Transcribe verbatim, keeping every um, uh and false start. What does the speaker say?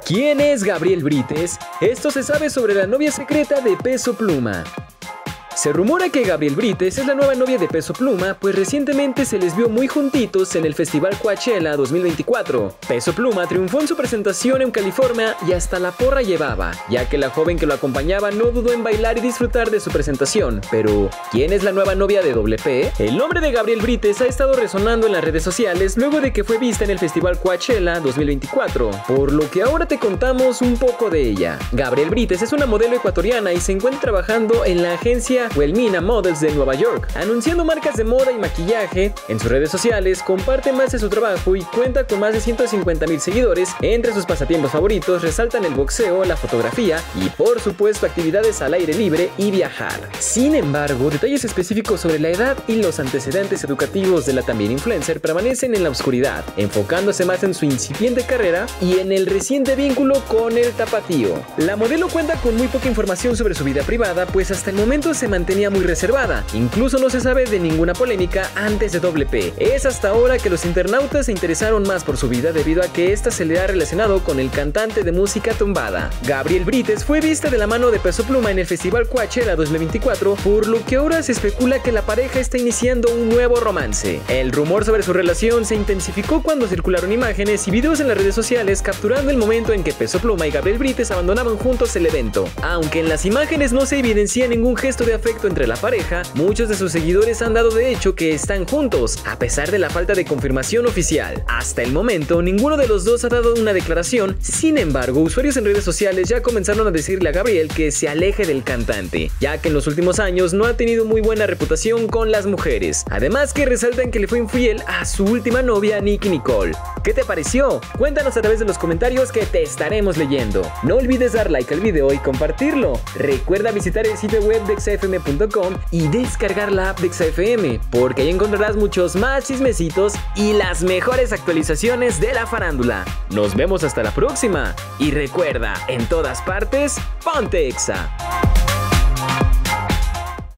¿Quién es Gabriel Brites? Esto se sabe sobre la novia secreta de Peso Pluma. Se rumora que Gabriel Brites es la nueva novia de Peso Pluma, pues recientemente se les vio muy juntitos en el Festival Coachella dos mil veinticuatro. Peso Pluma triunfó en su presentación en California y hasta la porra llevaba, ya que la joven que lo acompañaba no dudó en bailar y disfrutar de su presentación. Pero, ¿quién es la nueva novia de Doble P? El nombre de Gabriel Brites ha estado resonando en las redes sociales luego de que fue vista en el Festival Coachella dos mil veinticuatro, por lo que ahora te contamos un poco de ella. Gabriel Brites es una modelo ecuatoriana y se encuentra trabajando en la agencia Wilhelmina Models de Nueva York, anunciando marcas de moda y maquillaje. En sus redes sociales comparte más de su trabajo y cuenta con más de ciento cincuenta mil seguidores. Entre sus pasatiempos favoritos resaltan el boxeo, la fotografía y por supuesto actividades al aire libre y viajar. Sin embargo, detalles específicos sobre la edad y los antecedentes educativos de la también influencer permanecen en la oscuridad, enfocándose más en su incipiente carrera y en el reciente vínculo con el tapatío. La modelo cuenta con muy poca información sobre su vida privada, pues hasta el momento se mantenía muy reservada, incluso no se sabe de ninguna polémica antes de Doble P. Es hasta ahora que los internautas se interesaron más por su vida debido a que esta se le ha relacionado con el cantante de música tumbada. Gabriel Brites fue vista de la mano de Peso Pluma en el Festival Coachella dos mil veinticuatro, por lo que ahora se especula que la pareja está iniciando un nuevo romance. El rumor sobre su relación se intensificó cuando circularon imágenes y videos en las redes sociales capturando el momento en que Peso Pluma y Gabriel Brites abandonaban juntos el evento. Aunque en las imágenes no se evidencia ningún gesto de afecto entre la pareja, muchos de sus seguidores han dado de hecho que están juntos, a pesar de la falta de confirmación oficial. Hasta el momento, ninguno de los dos ha dado una declaración. Sin embargo, usuarios en redes sociales ya comenzaron a decirle a Gabriel que se aleje del cantante, ya que en los últimos años no ha tenido muy buena reputación con las mujeres. Además que resaltan que le fue infiel a su última novia, Nicki Nicole. ¿Qué te pareció? Cuéntanos a través de los comentarios que te estaremos leyendo. No olvides dar like al video y compartirlo. Recuerda visitar el sitio web de exa f m punto com y descargar la app de Exa F M, porque ahí encontrarás muchos más chismecitos y las mejores actualizaciones de la farándula. Nos vemos hasta la próxima y recuerda, en todas partes, ponte Exa.